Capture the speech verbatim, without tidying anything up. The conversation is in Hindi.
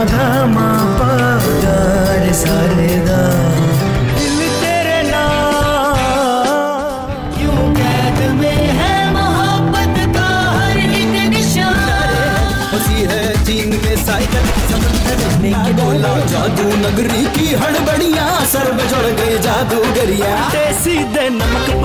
गा मा पा गा रे सा रे गा। दिल तेरे नाम यूं कैद में है मोहब्बत का हर एक निशान। हंसी है चीन में साइकिल समंदर में बोला जादू नगरी की हड़बड़ियां सर में चढ़ गए जादूगरिया। सीधे नमक